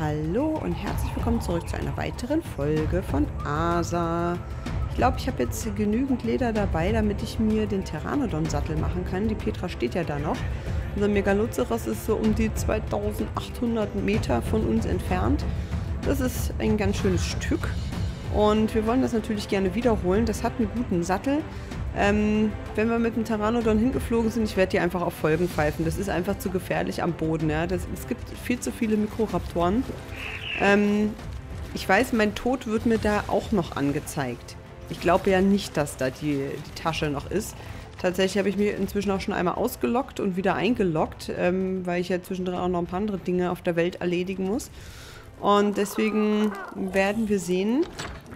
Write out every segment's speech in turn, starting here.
Hallo und herzlich willkommen zurück zu einer weiteren Folge von Asa. Ich glaube, ich habe jetzt genügend Leder dabei, damit ich mir den Pteranodon-Sattel machen kann. Die Petra steht ja da noch. Unser Megaloceros ist so um die 2800 Meter von uns entfernt. Das ist ein ganz schönes Stück. Und wir wollen das natürlich gerne wiederholen. Das hat einen guten Sattel. Wenn wir mit dem Pteranodon hingeflogen sind, ich werde die einfach auf Folgen pfeifen. Das ist einfach zu gefährlich am Boden. Ja? Es gibt viel zu viele Mikroraptoren. Ich weiß, mein Tod wird mir da auch noch angezeigt. Ich glaube ja nicht, dass da die Tasche noch ist. Tatsächlich habe ich mich inzwischen auch schon einmal ausgeloggt und wieder eingeloggt, weil ich ja zwischendrin auch noch ein paar andere Dinge auf der Welt erledigen muss. Und deswegen werden wir sehen,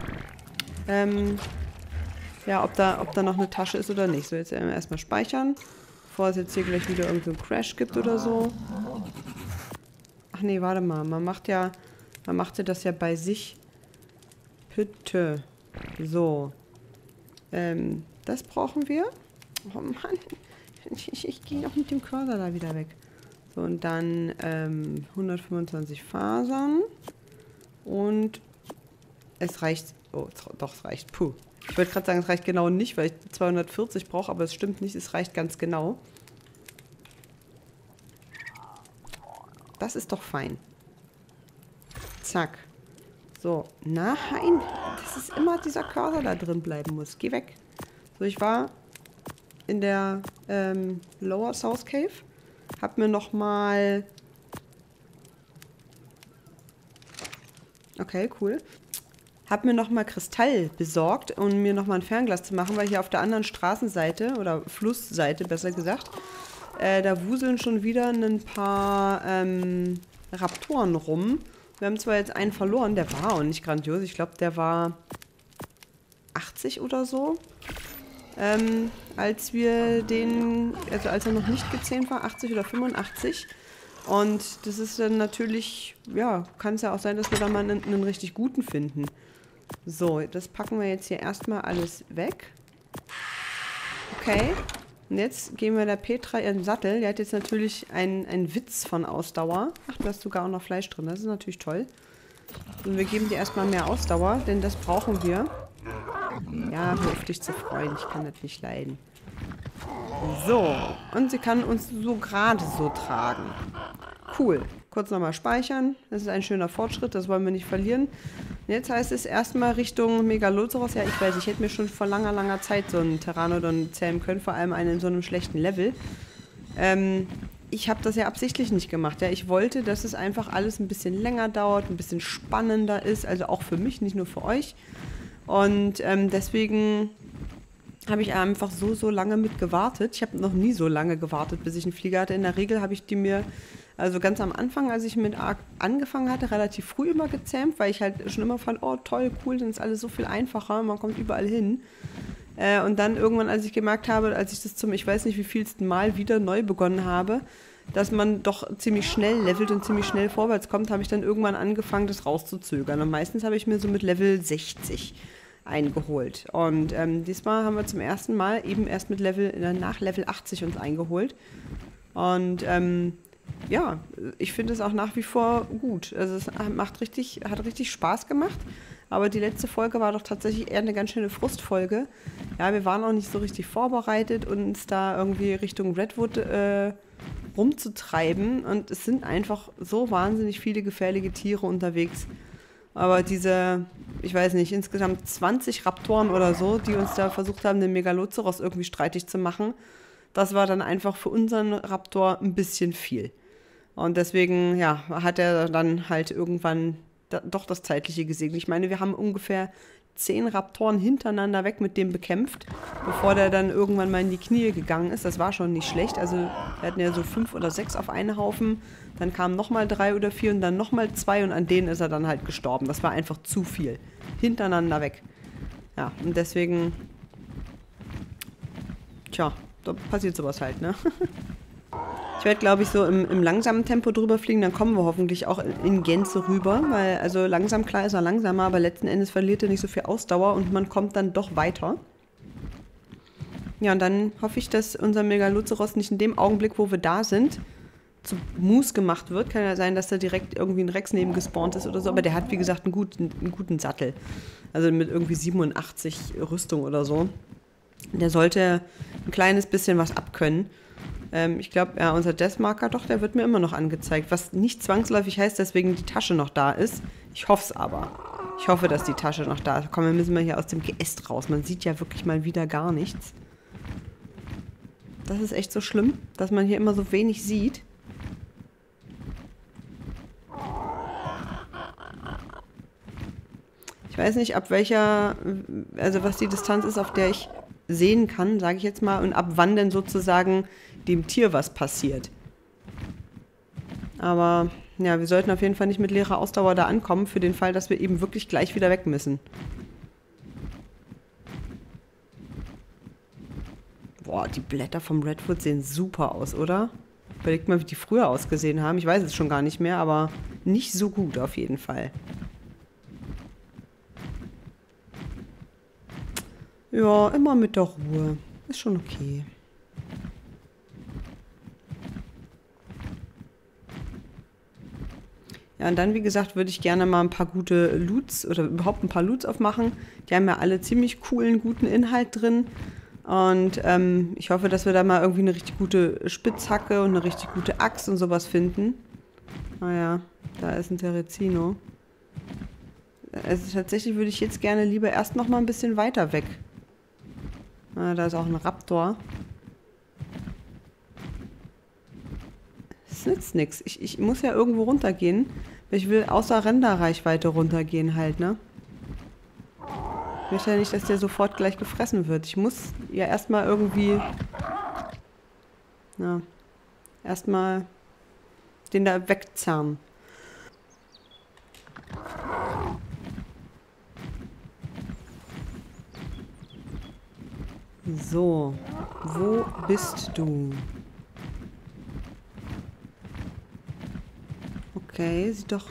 ja, ob da noch eine Tasche ist oder nicht. So, jetzt erstmal speichern, bevor es jetzt hier gleich wieder irgendeinen Crash gibt oder so. Ach nee, warte mal. Man macht ja das ja bei sich. Bitte. So. Das brauchen wir. Oh Mann. Ich gehe noch mit dem Cursor da wieder weg. So, und dann 125 Fasern. Und es reicht. Oh, doch, es reicht. Puh. Ich wollte gerade sagen, es reicht genau nicht, weil ich 240 brauche, aber es stimmt nicht, es reicht ganz genau. Das ist doch fein. Zack. So, nein, das ist immer dieser Cursor da drin bleiben muss. Geh weg. So, ich war in der Lower South Cave, hab mir nochmal... Okay, cool. Hab mir nochmal Kristall besorgt, um mir nochmal ein Fernglas zu machen, weil hier auf der anderen Straßenseite, oder Flussseite besser gesagt, da wuseln schon wieder ein paar Raptoren rum. Wir haben zwar jetzt einen verloren, der war auch nicht grandios. Ich glaube, der war 80 oder so, als wir den, also als er noch nicht gezähmt war, 80 oder 85. Und das ist dann natürlich, ja, kann es ja auch sein, dass wir da mal einen richtig guten finden. So, das packen wir jetzt hier erstmal alles weg. Okay. Und jetzt geben wir der Petra ihren Sattel. Der hat jetzt natürlich einen Witz von Ausdauer. Ach, da ist sogar auch noch Fleisch drin. Das ist natürlich toll. Und wir geben dir erstmal mehr Ausdauer, denn das brauchen wir. Ja, hör auf dich zu freuen. Ich kann das nicht leiden. So. Und sie kann uns so gerade so tragen. Cool. Kurz nochmal speichern. Das ist ein schöner Fortschritt. Das wollen wir nicht verlieren. Jetzt heißt es erstmal Richtung Megaloceros. Ja, ich weiß, ich hätte mir schon vor langer Zeit so einen Pteranodon zähmen können, vor allem einen in so einem schlechten Level. Ich habe das ja absichtlich nicht gemacht. Ja, ich wollte, dass es einfach alles ein bisschen länger dauert, ein bisschen spannender ist, also auch für mich, nicht nur für euch. Und deswegen habe ich einfach so lange mit gewartet. Ich habe noch nie so lange gewartet, bis ich einen Flieger hatte. In der Regel habe ich die mir... Also ganz am Anfang, als ich mit Ark angefangen hatte, relativ früh immer gezähmt, weil ich halt schon immer fand, oh toll, cool, dann ist alles so viel einfacher, man kommt überall hin. Und dann irgendwann, als ich gemerkt habe, als ich das zum, ich weiß nicht wie vielsten Mal wieder neu begonnen habe, dass man doch ziemlich schnell levelt und ziemlich schnell vorwärts kommt, habe ich dann irgendwann angefangen, das rauszuzögern. Und meistens habe ich mir so mit Level 60 eingeholt. Und diesmal haben wir zum ersten Mal eben erst mit nach Level 80 uns eingeholt. Und ja, ich finde es auch nach wie vor gut. Also es hat richtig Spaß gemacht. Aber die letzte Folge war doch tatsächlich eher eine ganz schöne Frustfolge. Ja, wir waren auch nicht so richtig vorbereitet, uns da irgendwie Richtung Redwood rumzutreiben. Und es sind einfach so wahnsinnig viele gefährliche Tiere unterwegs. Aber diese, ich weiß nicht, insgesamt 20 Raptoren oder so, die uns da versucht haben, den Megaloceros irgendwie streitig zu machen, das war dann einfach für unseren Raptor ein bisschen viel. Und deswegen, ja, hat er dann halt irgendwann doch das Zeitliche gesegnet. Ich meine, wir haben ungefähr 10 Raptoren hintereinander weg mit dem bekämpft, bevor der dann irgendwann mal in die Knie gegangen ist. Das war schon nicht schlecht. Also wir hatten ja so 5 oder 6 auf einen Haufen. Dann kamen nochmal 3 oder 4 und dann nochmal 2 und an denen ist er dann halt gestorben. Das war einfach zu viel. Hintereinander weg. Ja, und deswegen, tja, da passiert sowas halt, ne? Ich werde, glaube ich, so im langsamen Tempo drüber fliegen, dann kommen wir hoffentlich auch in Gänze rüber, weil, also langsam, klar ist er langsamer, aber letzten Endes verliert er nicht so viel Ausdauer und man kommt dann doch weiter. Ja, und dann hoffe ich, dass unser Megaloceros nicht in dem Augenblick, wo wir da sind, zu Mus gemacht wird. Kann ja sein, dass da direkt irgendwie ein Rex neben gespawnt ist oder so. Aber der hat, wie gesagt, einen guten Sattel. Also mit irgendwie 87 Rüstung oder so. Der sollte ein kleines bisschen was abkönnen. Ich glaube, ja, unser Deathmarker, doch, der wird mir immer noch angezeigt. Was nicht zwangsläufig heißt, deswegen die Tasche noch da ist. Ich hoffe es aber. Ich hoffe, dass die Tasche noch da ist. Komm, wir müssen mal hier aus dem Geäst raus. Man sieht ja wirklich mal wieder gar nichts. Das ist echt so schlimm, dass man hier immer so wenig sieht. Ich weiß nicht, ab welcher, also was die Distanz ist, auf der ich sehen kann, sage ich jetzt mal, und ab wann denn sozusagen dem Tier was passiert. Aber ja, wir sollten auf jeden Fall nicht mit leerer Ausdauer da ankommen, für den Fall, dass wir eben wirklich gleich wieder weg müssen. Boah, die Blätter vom Redwood sehen super aus, oder? Überlegt mal, wie die früher ausgesehen haben. Ich weiß es schon gar nicht mehr, aber nicht so gut auf jeden Fall. Ja, immer mit der Ruhe. Ist schon okay. Ja, und dann, wie gesagt, würde ich gerne mal ein paar gute Loots oder überhaupt ein paar Loots aufmachen. Die haben ja alle ziemlich coolen, guten Inhalt drin. Und ich hoffe, dass wir da mal irgendwie eine richtig gute Spitzhacke und eine richtig gute Axt und sowas finden. Naja, da ist ein Terezino. Also tatsächlich würde ich jetzt gerne lieber erst noch mal ein bisschen weiter weg. Ah, da ist auch ein Raptor. Das nützt nichts. Ich muss ja irgendwo runtergehen. Ich will außer Renderreichweite runtergehen halt, ne? Ich möchte ja nicht, dass der sofort gleich gefressen wird. Ich muss ja erstmal irgendwie... Ja. Erstmal den da wegzerren. So. Wo bist du? Okay, sieht doch...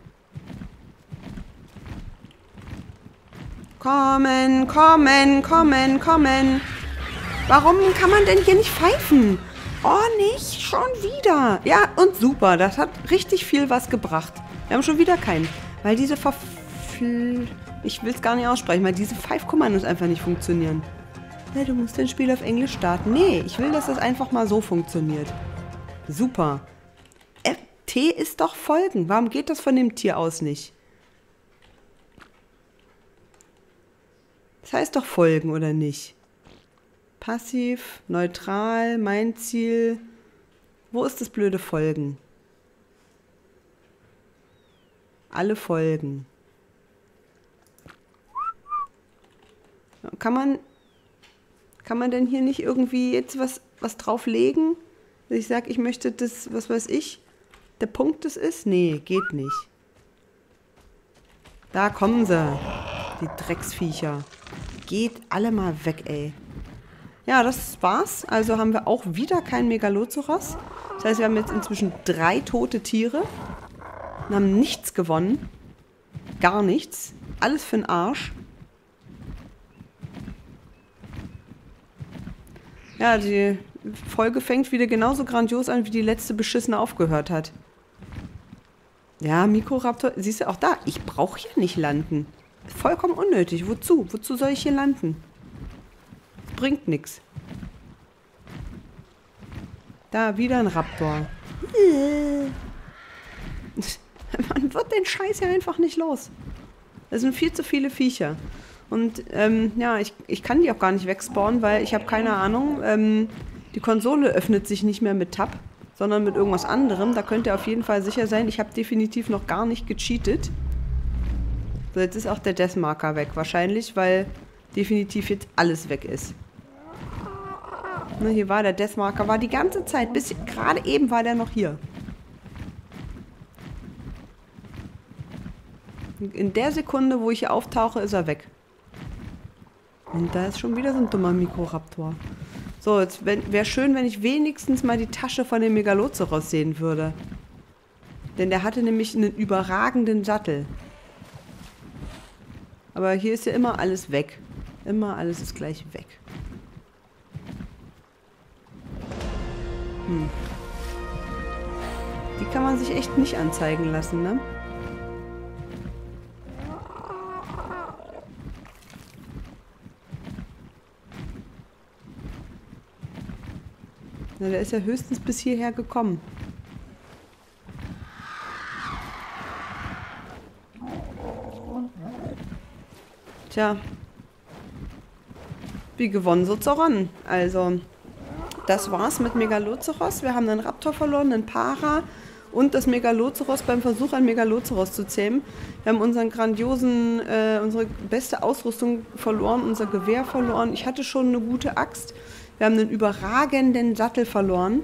Kommen, kommen, kommen, kommen. Warum kann man denn hier nicht pfeifen? Oh, nicht schon wieder. Ja, und super. Das hat richtig viel was gebracht. Wir haben schon wieder keinen. Weil diese ich will es gar nicht aussprechen, weil diese Pfeif-Kommandos einfach nicht funktionieren. Ja, du musst dein Spiel auf Englisch starten. Nee, ich will, dass das einfach mal so funktioniert. Super. T ist doch folgen. Warum geht das von dem Tier aus nicht? Das heißt doch folgen, oder nicht? Passiv, neutral, mein Ziel. Wo ist das blöde Folgen? Alle folgen. Kann man denn hier nicht irgendwie jetzt was drauflegen? Dass ich sage, ich möchte das, was weiß ich, der Punkt das ist? Nee, geht nicht. Da kommen sie. Die Drecksviecher. Geht alle mal weg, ey. Ja, das war's. Also haben wir auch wieder keinen Megaloceros. Das heißt, wir haben jetzt inzwischen 3 tote Tiere und haben nichts gewonnen. Gar nichts. Alles für den Arsch. Ja, die Folge fängt wieder genauso grandios an, wie die letzte beschissene aufgehört hat. Ja, Mikroraptor, siehst du, auch da, ich brauche hier nicht landen. Vollkommen unnötig. Wozu? Wozu soll ich hier landen? Das bringt nichts. Da, wieder ein Raptor. Man wird den Scheiß ja einfach nicht los. Das sind viel zu viele Viecher. Und ja, ich kann die auch gar nicht wegspawnen, weil ich habe keine Ahnung. Die Konsole öffnet sich nicht mehr mit Tab, sondern mit irgendwas anderem. Da könnt ihr auf jeden Fall sicher sein, ich habe definitiv noch gar nicht gecheatet. So, jetzt ist auch der Deathmarker weg. Wahrscheinlich, weil definitiv jetzt alles weg ist. Ne, hier war der Deathmarker, war die ganze Zeit, bis gerade eben war der noch hier. In der Sekunde, wo ich hier auftauche, ist er weg. Und da ist schon wieder so ein dummer Mikroraptor. So, jetzt wäre schön, wenn ich wenigstens mal die Tasche von dem Megaloceros sehen würde. Denn der hatte nämlich einen überragenden Sattel. Aber hier ist ja immer alles weg. Immer alles ist gleich weg. Die kann man sich echt nicht anzeigen lassen, ne? Na, der ist ja höchstens bis hierher gekommen. Tja. Wie gewonnen, so zerronnen. Also, das war's mit Megaloceros. Wir haben einen Raptor verloren, einen Para und das Megaloceros beim Versuch, ein Megaloceros zu zähmen. Wir haben unseren grandiosen, unsere beste Ausrüstung verloren, unser Gewehr verloren. Ich hatte schon eine gute Axt. Wir haben einen überragenden Sattel verloren.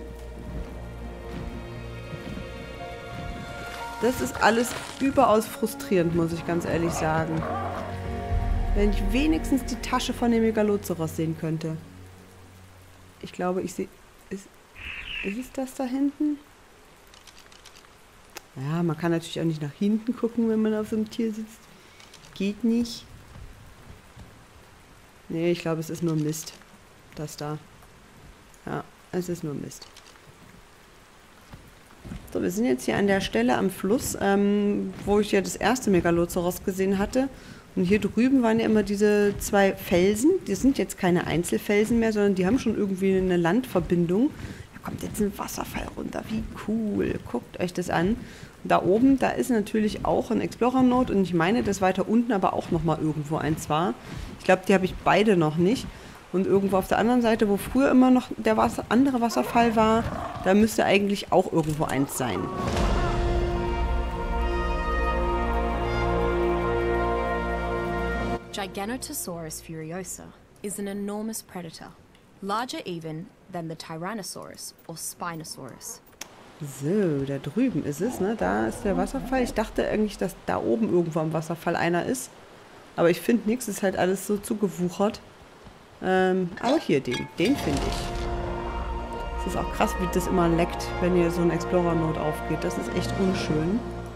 Das ist alles überaus frustrierend, muss ich ganz ehrlich sagen. Wenn ich wenigstens die Tasche von dem Megaloceros sehen könnte. Ich glaube, ich sehe... Ist es das da hinten? Ja, man kann natürlich auch nicht nach hinten gucken, wenn man auf so einem Tier sitzt. Geht nicht. Nee, ich glaube, es ist nur Mist. Das da. Ja, es ist nur Mist. So, wir sind jetzt hier an der Stelle am Fluss, wo ich ja das erste Megaloceros gesehen hatte. Und hier drüben waren ja immer diese zwei Felsen. Die sind jetzt keine Einzelfelsen mehr, sondern die haben schon irgendwie eine Landverbindung. Da kommt jetzt ein Wasserfall runter. Wie cool. Guckt euch das an. Und da oben, da ist natürlich auch ein Explorer-Node. Und ich meine, dass weiter unten aber auch nochmal irgendwo eins war. Ich glaube, die habe ich beide noch nicht. Und irgendwo auf der anderen Seite, wo früher immer noch der andere Wasserfall war, da müsste eigentlich auch irgendwo eins sein. Giganotosaurus furiosa is an enormous predator, larger even than the Tyrannosaurus or Spinosaurus. So, da drüben ist es, ne? Da ist der Wasserfall. Ich dachte eigentlich, dass da oben irgendwo am Wasserfall einer ist. Aber ich finde nichts, ist halt alles so zugewuchert. Aber hier, den finde ich. Es ist auch krass, wie das immer leckt, wenn hier so ein Explorer-Node aufgeht. Das ist echt unschön.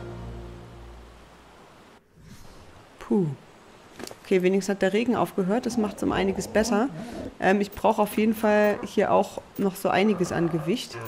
Puh. Okay, wenigstens hat der Regen aufgehört. Das macht es um einiges besser. Ich brauche auf jeden Fall hier auch noch so einiges an Gewicht.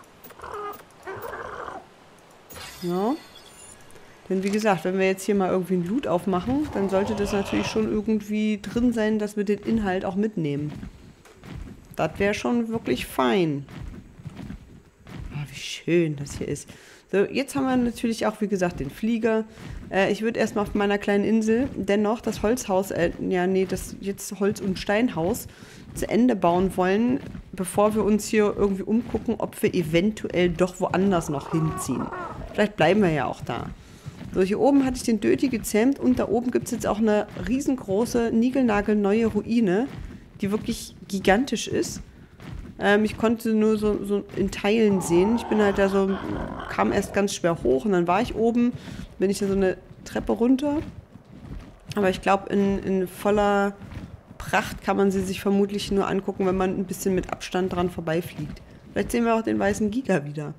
Ja. Denn wie gesagt, wenn wir jetzt hier mal irgendwie ein Loot aufmachen, dann sollte das natürlich schon irgendwie drin sein, dass wir den Inhalt auch mitnehmen. Das wäre schon wirklich fein. Oh, wie schön das hier ist. So, jetzt haben wir natürlich auch, wie gesagt, den Flieger. Ich würde erstmal auf meiner kleinen Insel dennoch das Holzhaus, das jetzt Holz- und Steinhaus zu Ende bauen wollen, bevor wir uns hier irgendwie umgucken, ob wir eventuell doch woanders noch hinziehen. Vielleicht bleiben wir ja auch da. So, hier oben hatte ich den Döti gezähmt und da oben gibt es jetzt auch eine riesengroße, niegelnagelneue Ruine, die wirklich gigantisch ist. Ich konnte nur so in Teilen sehen. Ich bin halt da so, kam erst ganz schwer hoch und dann war ich oben, bin ich da so eine Treppe runter. Aber ich glaube, in voller Pracht kann man sie sich vermutlich nur angucken, wenn man ein bisschen mit Abstand dran vorbeifliegt. Vielleicht sehen wir auch den weißen Giga wieder.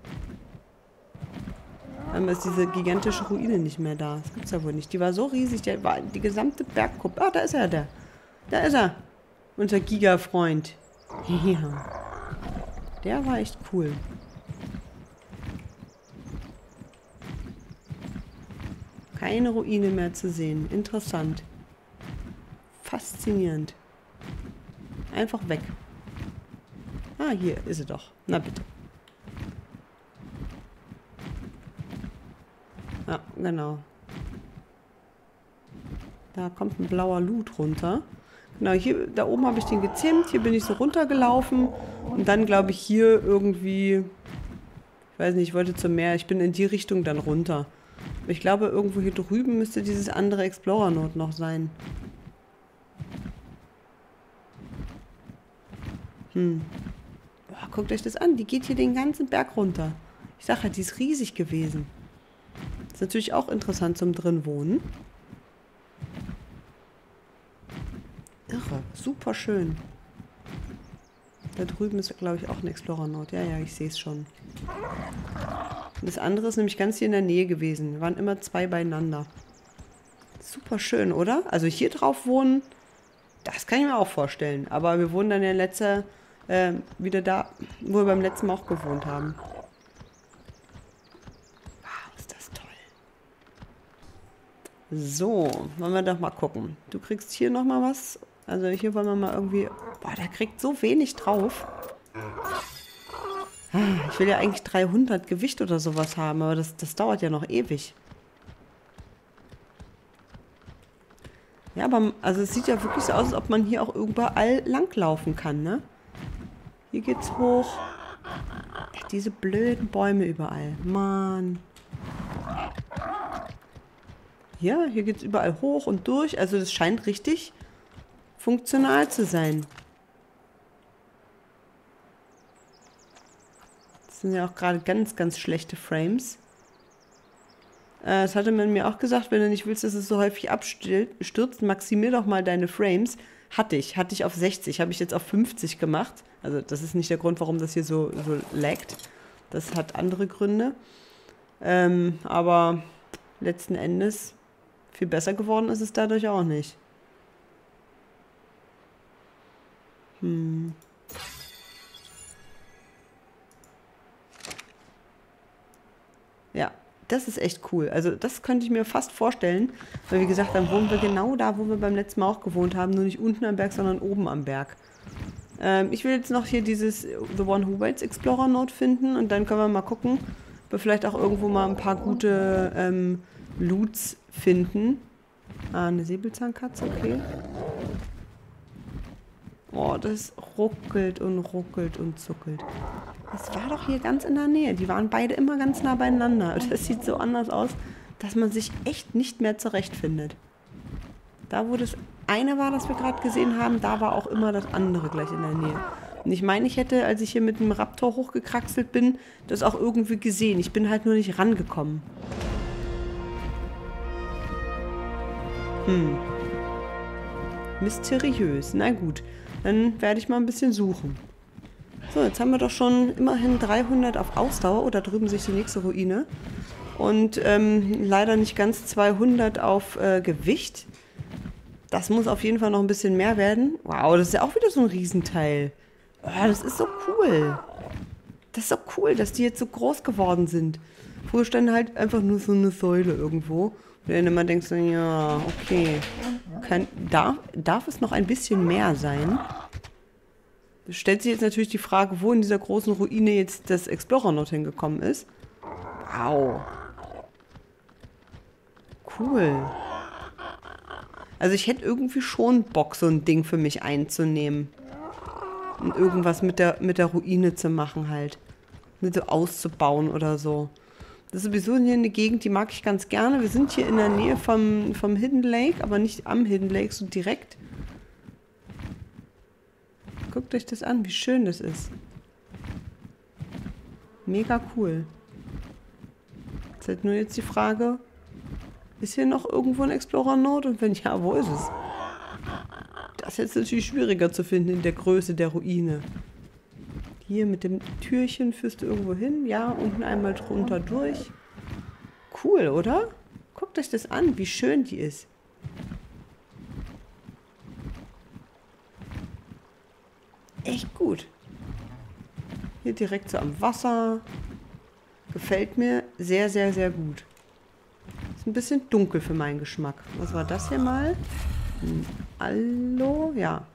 Dann ist diese gigantische Ruine nicht mehr da. Das gibt's ja wohl nicht. Die war so riesig, der war die gesamte Bergkuppe. Ah, da ist er, der. Da ist er. Unser Giga-Freund. Ja. Der war echt cool. Keine Ruine mehr zu sehen. Interessant. Faszinierend. Einfach weg. Ah, hier ist sie doch. Na bitte. Ja, genau. Da kommt ein blauer Loot runter. Genau, hier, da oben habe ich den gezähmt. Hier bin ich so runtergelaufen. Und dann, glaube ich, hier irgendwie... Ich weiß nicht, ich wollte zum Meer. Ich bin in die Richtung dann runter. Aber ich glaube, irgendwo hier drüben müsste dieses andere Explorer-Node noch sein. Boah, guckt euch das an. Die geht hier den ganzen Berg runter. Ich sage ja, die ist riesig gewesen. Ist natürlich auch interessant zum drin wohnen. Irre, super schön. Da drüben ist, glaube ich, auch ein Explorer-Node. Ja, ich sehe es schon. Und das andere ist nämlich ganz hier in der Nähe gewesen. Wir waren immer zwei beieinander. Super schön, oder? Also hier drauf wohnen, das kann ich mir auch vorstellen. Aber wir wohnen dann ja wieder da, wo wir beim letzten Mal auch gewohnt haben. So, wollen wir doch mal gucken. Du kriegst hier nochmal was. Also hier wollen wir mal irgendwie... Boah, der kriegt so wenig drauf. Ich will ja eigentlich 300 Gewicht oder sowas haben, aber das dauert ja noch ewig. Ja, aber also es sieht ja wirklich so aus, als ob man hier auch überall langlaufen kann, ne? Hier geht's hoch. Ach, diese blöden Bäume überall. Mann. Ja, hier geht's überall hoch und durch. Also das scheint richtig funktional zu sein. Das sind ja auch gerade ganz, ganz schlechte Frames. Das hatte man mir auch gesagt, wenn du nicht willst, dass es so häufig abstürzt, maximier doch mal deine Frames. Hatte ich auf 60, habe ich jetzt auf 50 gemacht. Also das ist nicht der Grund, warum das hier so laggt. Das hat andere Gründe. Aber letzten Endes viel besser geworden ist es dadurch auch nicht. Ja, das ist echt cool. Also das könnte ich mir fast vorstellen. Weil wie gesagt, dann wohnen wir genau da, wo wir beim letzten Mal auch gewohnt haben. Nur nicht unten am Berg, sondern oben am Berg. Ich will jetzt noch hier dieses The One Who Waits Explorer Note finden. Und dann können wir mal gucken, ob wir vielleicht auch irgendwo mal ein paar gute Loots finden. Ah, eine Säbelzahnkatze, okay. Oh, das ruckelt und ruckelt und zuckelt. Das war doch hier ganz in der Nähe. Die waren beide immer ganz nah beieinander. Das sieht so anders aus, dass man sich echt nicht mehr zurechtfindet. Da, wo das eine war, das wir gerade gesehen haben, da war auch immer das andere gleich in der Nähe. Und ich meine, ich hätte, als ich hier mit dem Raptor hochgekraxelt bin, das auch irgendwie gesehen. Ich bin halt nur nicht rangekommen. Mysteriös. Na gut, dann werde ich mal ein bisschen suchen. So, jetzt haben wir doch schon immerhin 300 auf Ausdauer. Oh, da drüben sehe ich die nächste Ruine. Und leider nicht ganz 200 auf Gewicht. Das muss auf jeden Fall noch ein bisschen mehr werden. Wow, das ist ja auch wieder so ein Riesenteil. Oh, das ist so cool. Das ist so cool, dass die jetzt so groß geworden sind. Früher stand halt einfach nur so eine Säule irgendwo. Und dann immer denkst du, ja, okay. Darf es noch ein bisschen mehr sein? Da stellt sich jetzt natürlich die Frage, wo in dieser großen Ruine jetzt das Explorer Note hingekommen ist. Wow. Cool. Also ich hätte irgendwie schon Bock, so ein Ding für mich einzunehmen. Und irgendwas mit der Ruine zu machen halt. Mit so auszubauen oder so. Das ist sowieso hier eine Gegend, die mag ich ganz gerne. Wir sind hier in der Nähe vom Hidden Lake, aber nicht am Hidden Lake, so direkt. Guckt euch das an, wie schön das ist. Mega cool. Ist halt nur jetzt die Frage, ist hier noch irgendwo ein Explorer Note? Und wenn ja, wo ist es? Das ist jetzt natürlich schwieriger zu finden in der Größe der Ruine. Hier mit dem Türchen führst du irgendwo hin. Ja, unten einmal drunter durch. Cool, oder? Guckt euch das an, wie schön die ist. Echt gut. Hier direkt so am Wasser. Gefällt mir sehr, sehr, sehr gut. Ist ein bisschen dunkel für meinen Geschmack. Was war das hier mal? Hallo? Ja.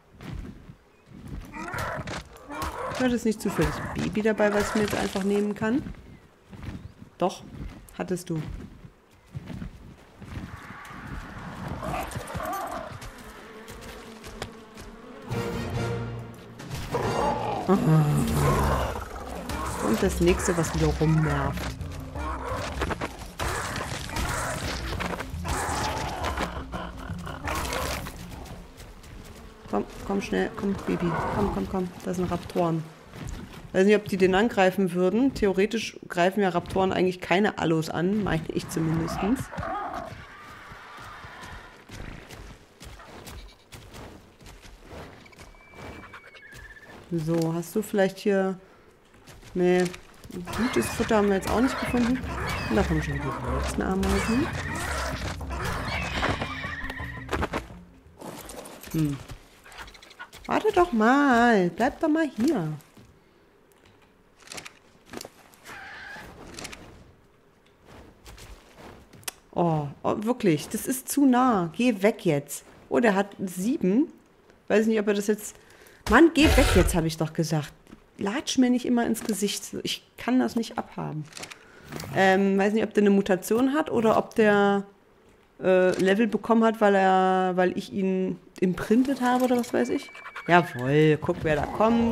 Ich hatte es nicht zufällig ein Baby dabei, was ich mir jetzt einfach nehmen kann. Doch, hattest du. Und das nächste, was wieder rumnervt. Komm schnell, komm Baby, komm, da sind Raptoren. Ich weiß nicht, ob die den angreifen würden. Theoretisch greifen ja Raptoren eigentlich keine Allos an, meine ich zumindest. So, hast du vielleicht hier... Nee, gutes Futter haben wir jetzt auch nicht gefunden. Und da kommen schon die nächsten Ameisen. Warte doch mal. Bleib doch mal hier. Oh, wirklich, das ist zu nah. Geh weg jetzt. Oh, der hat 7. Weiß nicht, ob er das jetzt... Mann, geh weg jetzt, habe ich doch gesagt. Latsch mir nicht immer ins Gesicht. Ich kann das nicht abhaben. Weiß nicht, ob der eine Mutation hat oder ob der Level bekommen hat, weil ich ihn imprintet habe oder was weiß ich. Jawohl, guck, wer da kommt.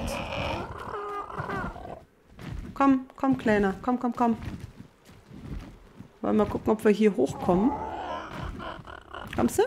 Komm, Kleiner. Komm. Wollen wir mal gucken, ob wir hier hochkommen. Kommst du?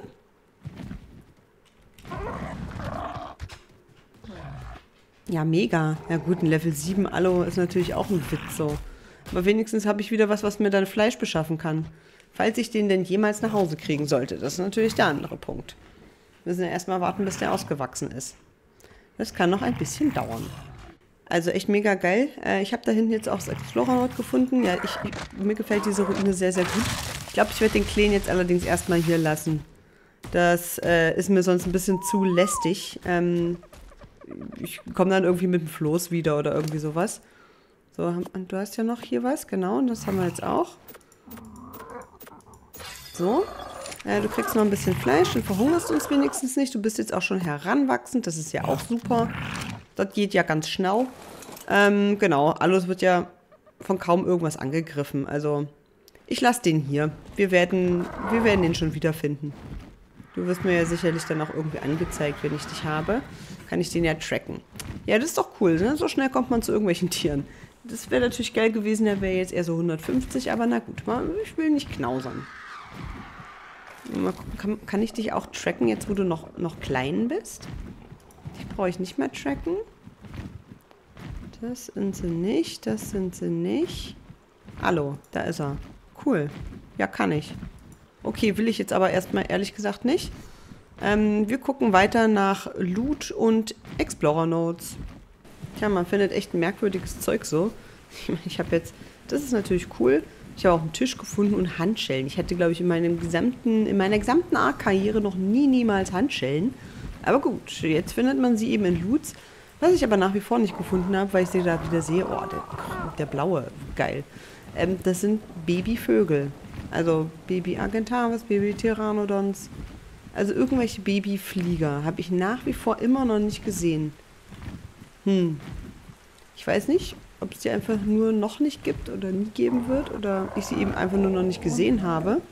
Ja, mega. Ja gut, ein Level 7 Allo ist natürlich auch ein Witz so. Aber wenigstens habe ich wieder was mir dann Fleisch beschaffen kann. Falls ich den denn jemals nach Hause kriegen sollte. Das ist natürlich der andere Punkt. Wir müssen ja erstmal warten, bis der ausgewachsen ist. Das kann noch ein bisschen dauern. Also echt mega geil. Ich habe da hinten jetzt auch das Explorer-Node gefunden. Ja, mir gefällt diese Ruine sehr, sehr gut. Ich glaube, ich werde den Kleen jetzt allerdings erstmal hier lassen. Das ist mir sonst ein bisschen zu lästig. Ich komme dann irgendwie mit dem Floß wieder oder irgendwie sowas. So, und du hast ja noch hier was, genau. Und das haben wir jetzt auch. So. Du kriegst noch ein bisschen Fleisch, dann verhungerst du uns wenigstens nicht. Du bist jetzt auch schon heranwachsend, das ist ja auch super. Das geht ja ganz schnell. Genau, Allos wird ja von kaum irgendwas angegriffen. Also, ich lasse den hier. Wir werden den schon wiederfinden. Du wirst mir ja sicherlich dann auch irgendwie angezeigt, wenn ich dich habe. Kann ich den ja tracken. Ja, das ist doch cool, ne? So schnell kommt man zu irgendwelchen Tieren. Das wäre natürlich geil gewesen, der wäre jetzt eher so 150, aber na gut, ich will nicht knausern. Mal gucken, kann ich dich auch tracken, jetzt wo du noch klein bist? Die brauche ich nicht mehr tracken. Das sind sie nicht, das sind sie nicht. Hallo, da ist er. Cool. Ja, kann ich. Okay, will ich jetzt aber erstmal ehrlich gesagt nicht. Wir gucken weiter nach Loot und Explorer Nodes. Tja, man findet echt ein merkwürdiges Zeug so. Ich habe jetzt, das ist natürlich cool. Ich habe auch einen Tisch gefunden und Handschellen. Ich hatte, glaube ich, in meiner gesamten Arc-Karriere noch niemals Handschellen. Aber gut, jetzt findet man sie eben in Loots. Was ich aber nach wie vor nicht gefunden habe, weil ich sie da wieder sehe. Oh, der blaue, geil. Das sind Babyvögel. Also Baby-Argentavis, Baby-Pteranodons. Also irgendwelche Babyflieger habe ich nach wie vor immer noch nicht gesehen. Ich weiß nicht, ob es die einfach nur noch nicht gibt oder nie geben wird oder ich sie eben einfach nur noch nicht gesehen habe.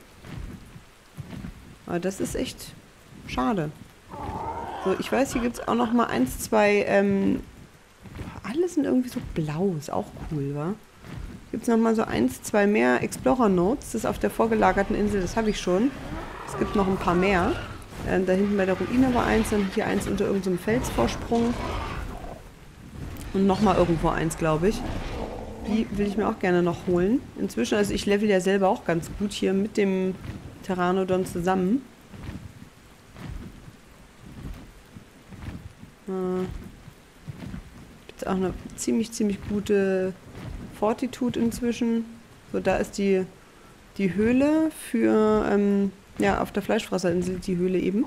Aber das ist echt schade. So, ich weiß, hier gibt es auch noch mal 1, 2, alle sind irgendwie so blau, ist auch cool, wa? Gibt es noch mal so 1, 2 mehr Explorer-Nodes, das ist auf der vorgelagerten Insel, das habe ich schon. Es gibt noch ein paar mehr. Da hinten bei der Ruine war eins, dann hier eins unter irgendeinem Felsvorsprung. Und nochmal irgendwo eins, glaube ich. Die will ich mir auch gerne noch holen. Inzwischen, also ich level ja selber auch ganz gut hier mit dem Pteranodon zusammen. Gibt auch eine ziemlich gute Fortitude inzwischen. So, da ist die Höhle für, ja, auf der Fleischfresserinsel die Höhle eben.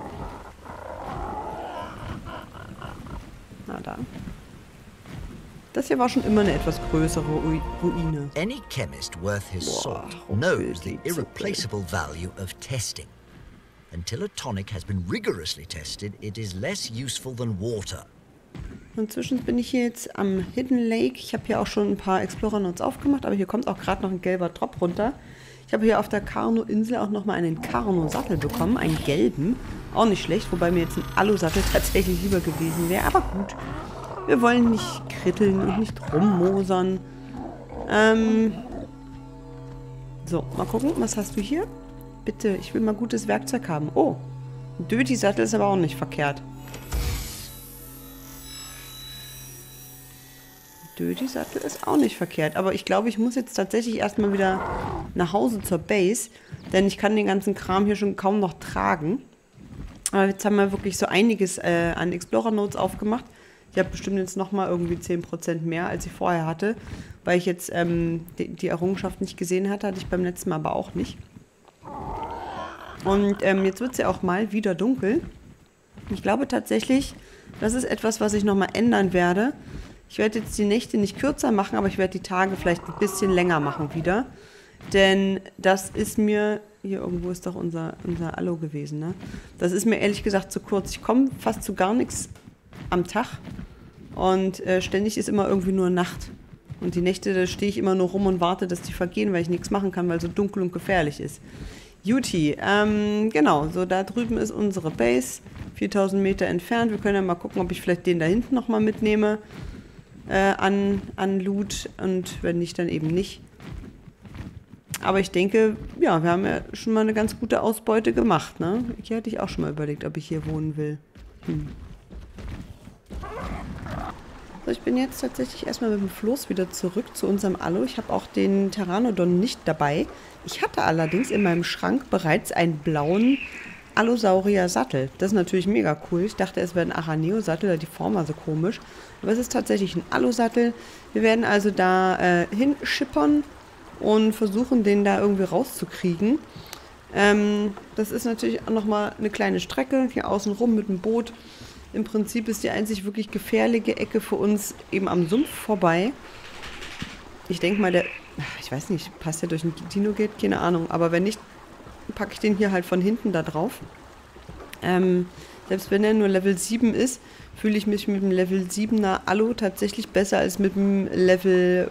Na da. Das hier war schon immer eine etwas größere Ruine. Any chemist worth his salt knows the irreplaceable value of testing. Until a tonic has been rigorously tested, it is less useful than water. Inzwischen bin ich hier jetzt am Hidden Lake. Ich habe hier auch schon ein paar Explorer Nodes aufgemacht, aber hier kommt auch gerade noch ein gelber Drop runter. Ich habe hier auf der Carno-Insel auch nochmal einen Carno-Sattel bekommen, einen gelben. Auch nicht schlecht, wobei mir jetzt ein Alu-Sattel tatsächlich lieber gewesen wäre, aber gut. Wir wollen nicht kritteln und nicht rummosern. So, mal gucken, was hast du hier? Bitte, ich will mal gutes Werkzeug haben. Oh, ein Döti-Sattel ist aber auch nicht verkehrt. Döti-Sattel ist auch nicht verkehrt. Aber ich glaube, ich muss jetzt tatsächlich erstmal wieder nach Hause zur Base. Denn ich kann den ganzen Kram hier schon kaum noch tragen. Aber jetzt haben wir wirklich so einiges an Explorer-Nodes aufgemacht. Ich habe bestimmt jetzt nochmal irgendwie 10% mehr, als ich vorher hatte. Weil ich jetzt die Errungenschaft nicht gesehen hatte. Hatte ich beim letzten Mal aber auch nicht. Und jetzt wird es ja auch mal wieder dunkel. Ich glaube tatsächlich, das ist etwas, was ich nochmal ändern werde. Ich werde jetzt die Nächte nicht kürzer machen, aber ich werde die Tage vielleicht ein bisschen länger machen wieder. Denn das ist mir Hier irgendwo ist doch unser Allo gewesen, ne? Das ist mir ehrlich gesagt zu kurz. Ich komme fast zu gar nichts am Tag. Und ständig ist immer irgendwie nur Nacht. Und die Nächte, da stehe ich immer nur rum und warte, dass die vergehen, weil ich nichts machen kann, weil so dunkel und gefährlich ist. Juti, genau, so da drüben ist unsere Base, 4000 Meter entfernt. Wir können ja mal gucken, ob ich vielleicht den da hinten nochmal mitnehme an Loot und wenn nicht, dann eben nicht. Aber ich denke, ja, wir haben ja schon mal eine ganz gute Ausbeute gemacht, ne? Hier hatte ich auch schon mal überlegt, ob ich hier wohnen will. So, ich bin jetzt tatsächlich erstmal mit dem Floß wieder zurück zu unserem Allo. Ich habe auch den Pteranodon nicht dabei. Ich hatte allerdings in meinem Schrank bereits einen blauen Allosaurier-Sattel. Das ist natürlich mega cool. Ich dachte, es wäre ein Araneo-Sattel, die Form war so komisch. Aber es ist tatsächlich ein Allo-Sattel. Wir werden also da hinschippern und versuchen, den da irgendwie rauszukriegen. Das ist natürlich auch nochmal eine kleine Strecke, hier außen rum mit dem Boot. Im Prinzip ist die einzig wirklich gefährliche Ecke für uns eben am Sumpf vorbei. Ich denke mal, ich weiß nicht, passt der durch ein Dino-Gate? Keine Ahnung. Aber wenn nicht, packe ich den hier halt von hinten da drauf. Selbst wenn er nur Level 7 ist, fühle ich mich mit dem Level 7er Allo tatsächlich besser als mit dem Level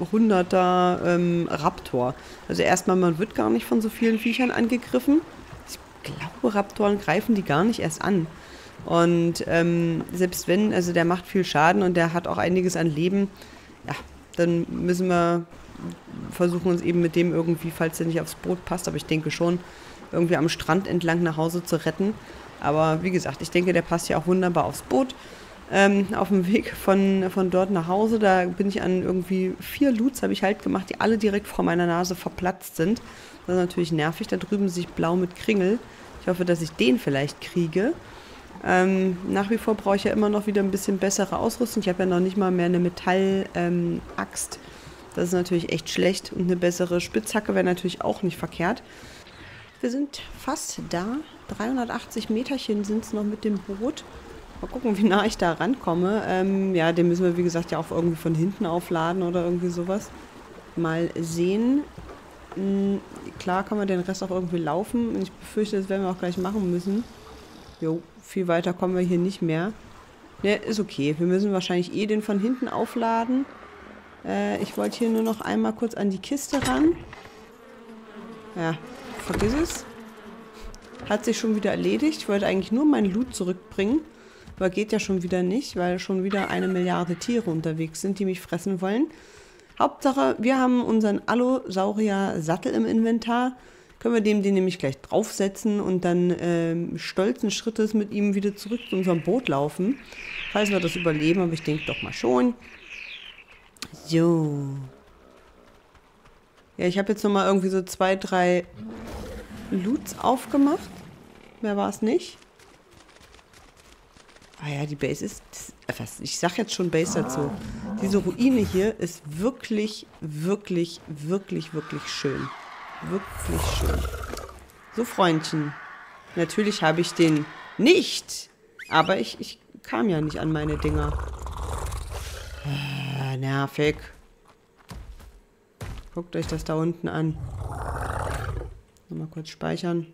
100er Raptor. Also erstmal, man wird gar nicht von so vielen Viechern angegriffen. Ich glaube, Raptoren greifen die gar nicht erst an. Und selbst wenn, also der macht viel Schaden und der hat auch einiges an Leben, ja, dann müssen wir versuchen, uns eben mit dem irgendwie, falls der nicht aufs Boot passt, aber ich denke schon, irgendwie am Strand entlang nach Hause zu retten. Aber wie gesagt, ich denke, der passt ja auch wunderbar aufs Boot. Auf dem Weg von dort nach Hause, da bin ich an irgendwie 4 Loots, habe ich halt gemacht, die alle direkt vor meiner Nase verplatzt sind. Das ist natürlich nervig. Da drüben sehe ich blau mit Kringel. Ich hoffe, dass ich den vielleicht kriege. Nach wie vor brauche ich ja immer noch wieder ein bisschen bessere Ausrüstung. Ich habe ja noch nicht mal mehr eine Metall-Axt. Das ist natürlich echt schlecht. Und eine bessere Spitzhacke wäre natürlich auch nicht verkehrt. Wir sind fast da. 380 Meterchen sind es noch mit dem Boot. Mal gucken, wie nah ich da rankomme. Ja, den müssen wir, wie gesagt, ja auch irgendwie von hinten aufladen oder irgendwie sowas. Mal sehen. Klar kann man den Rest auch irgendwie laufen. Ich befürchte, das werden wir auch gleich machen müssen. Jo, viel weiter kommen wir hier nicht mehr. Ne, ist okay. Wir müssen wahrscheinlich den von hinten aufladen. Ich wollte hier nur noch einmal kurz an die Kiste ran. Ja, vergiss es. Hat sich schon wieder erledigt. Ich wollte eigentlich nur meinen Loot zurückbringen. Aber geht ja schon wieder nicht, weil schon wieder 1 Milliarde Tiere unterwegs sind, die mich fressen wollen. Hauptsache, wir haben unseren Allosaurier-Sattel im Inventar. Können wir den nämlich gleich draufsetzen und dann stolzen Schrittes mit ihm wieder zurück zu unserem Boot laufen. Falls wir das überleben, aber ich denke doch mal schon. So. Ja, ich habe jetzt nochmal irgendwie so 2, 3 Loots aufgemacht. Mehr war es nicht. Ah ja, die Base ist... Ich sag jetzt schon Base dazu. Diese Ruine hier ist wirklich, wirklich, wirklich, wirklich schön. Wirklich schön. So, Freundchen. Natürlich habe ich den nicht. Aber ich kam ja nicht an meine Dinger. Nervig. Guckt euch das da unten an. Nochmal kurz speichern.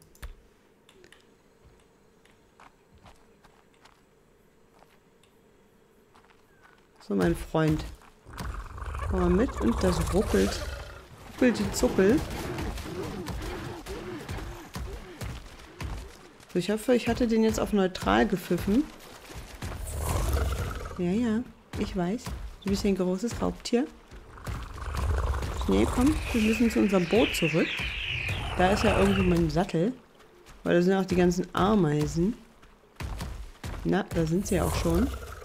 So, mein Freund. Komm mal mit und das ruckelt. Ruckelt die Zuckel. So, ich hoffe, ich hatte den jetzt auf neutral gepfiffen. Ja, ja, ich weiß. Du bist ein großes Raubtier. Schnell, komm, wir müssen zu unserem Boot zurück. Da ist ja irgendwo mein Sattel. Weil da sind auch die ganzen Ameisen. Na, da sind sie auch schon.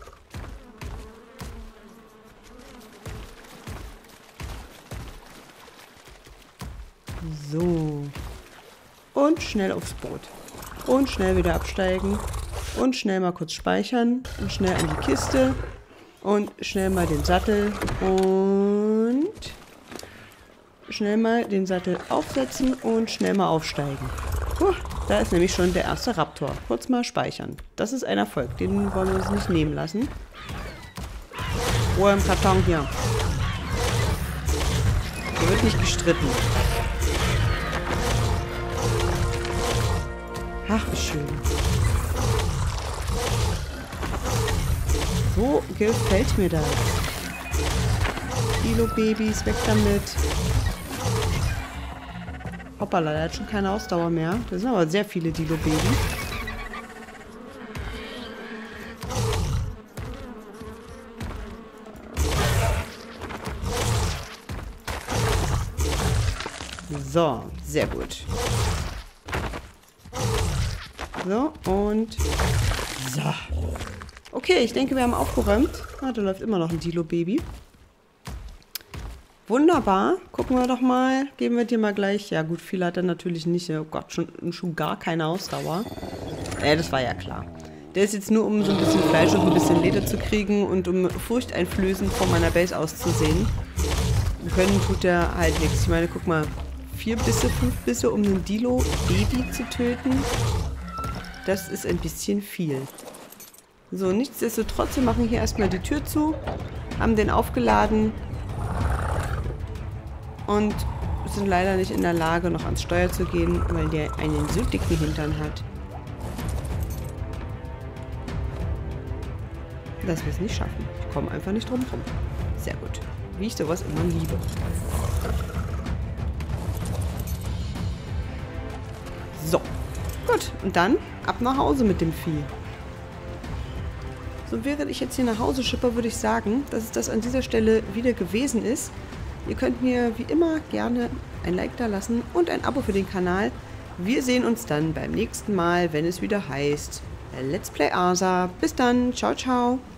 So. Und schnell aufs Boot. Und schnell wieder absteigen. Und schnell mal kurz speichern. Und schnell an die Kiste. Und schnell mal den Sattel. Und schnell mal den Sattel aufsetzen. Und schnell mal aufsteigen. Da ist nämlich schon der erste Raptor. Kurz mal speichern. Das ist ein Erfolg. Den wollen wir uns nicht nehmen lassen. Ruhe im Karton hier. Hier wird nicht gestritten. Ach, wie schön. So gefällt mir das. Dilo-Babys, weg damit. Hoppala, der hat schon keine Ausdauer mehr. Das sind aber sehr viele Dilo-Babys. So, sehr gut. So, und so. Okay, ich denke, wir haben aufgeräumt. Ah, da läuft immer noch ein Dilo-Baby. Wunderbar. Gucken wir doch mal. Geben wir dir mal gleich. Ja gut, viel hat er natürlich nicht. Oh Gott, schon gar keine Ausdauer. Das war ja klar. Der ist jetzt nur, um so ein bisschen Fleisch und ein bisschen Leder zu kriegen und um furchteinflößend von meiner Base auszusehen. Können tut er halt nichts. Ich meine, guck mal. 4 Bisse, 5 Bisse, um ein Dilo-Baby zu töten. Das ist ein bisschen viel. So, nichtsdestotrotz, wir machen hier erstmal die Tür zu. Haben den aufgeladen. Und sind leider nicht in der Lage, noch ans Steuer zu gehen, weil der einen so dicken Hintern hat. Dass wir es nicht schaffen. Ich komme einfach nicht drum rum. Sehr gut. Wie ich sowas immer liebe. So. Gut. Und dann ab nach Hause mit dem Vieh. So, während ich jetzt hier nach Hause schippe, würde ich sagen, dass es das an dieser Stelle wieder gewesen ist. Ihr könnt mir wie immer gerne ein Like da lassen und ein Abo für den Kanal. Wir sehen uns dann beim nächsten Mal, wenn es wieder heißt Let's Play Arsa. Bis dann. Ciao, ciao.